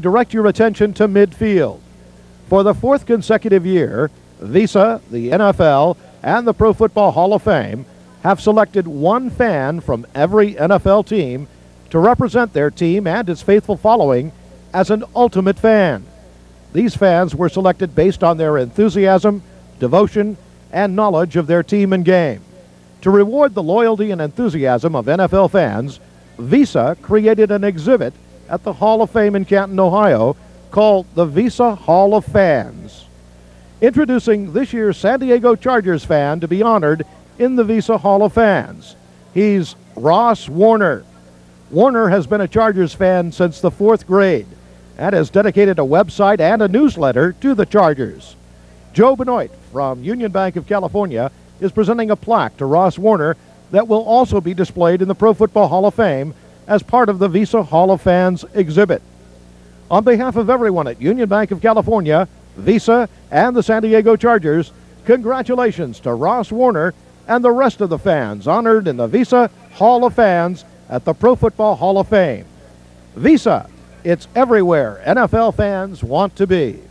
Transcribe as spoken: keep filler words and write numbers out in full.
Direct your attention to midfield. For the fourth consecutive year, Visa, the N F L, and the Pro Football Hall of Fame have selected one fan from every N F L team to represent their team and its faithful following as an ultimate fan. These fans were selected based on their enthusiasm, devotion, and knowledge of their team and game. To reward the loyalty and enthusiasm of N F L fans, Visa created an exhibit at the Hall of Fame in Canton, Ohio, called the Visa Hall of Fans. Introducing this year's San Diego Chargers fan to be honored in the Visa Hall of Fans. He's Ross Warner. Warner has been a Chargers fan since the fourth grade and has dedicated a website and a newsletter to the Chargers. Joe Benoit from Union Bank of California is presenting a plaque to Ross Warner that will also be displayed in the Pro Football Hall of Fame as part of the Visa Hall of Fans exhibit. On behalf of everyone at Union Bank of California, Visa, and the San Diego Chargers, congratulations to Ross Warner and the rest of the fans honored in the Visa Hall of Fans at the Pro Football Hall of Fame. Visa, it's everywhere N F L fans want to be.